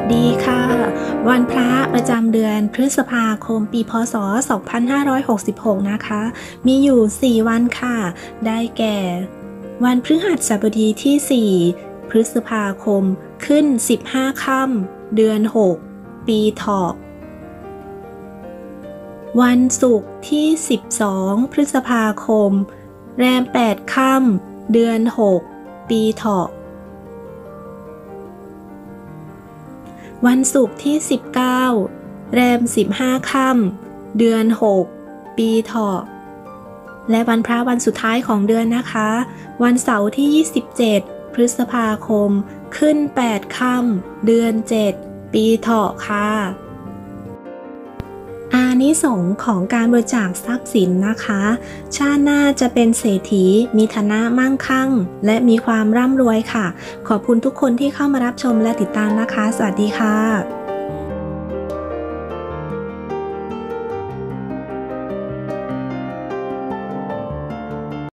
ดีค่ะวันพระประจำเดือนพฤษภาคมปีพศ2566นะคะมีอยู่ 4 วันค่ะได้แก่วันพฤหัสบดีที่ 4 พฤษภาคมขึ้น 15 ค่ำเดือน 6 ปีเถาะวันศุกร์ที่ 12 พฤษภาคมแรม 8 ค่ำเดือน 6 ปีเถาะวันศุกร์ที่ 19 แรม 15 ค่ำเดือน 6 ปีเถาะและวันพระวันสุดท้ายของเดือนนะคะวันเสาร์ที่ 27 พฤษภาคมขึ้น 8 ค่ำเดือน 7 ปีเถาะค่ะอานิสงส์ของการบริจาคทรัพย์สินนะคะชาติหน้าจะเป็นเศรษฐีมีฐานะมั่งคั่งและมีความร่ำรวยค่ะขอบคุณทุกคนที่เข้ามารับชมและติดตามนะคะสวัสดีค่ะ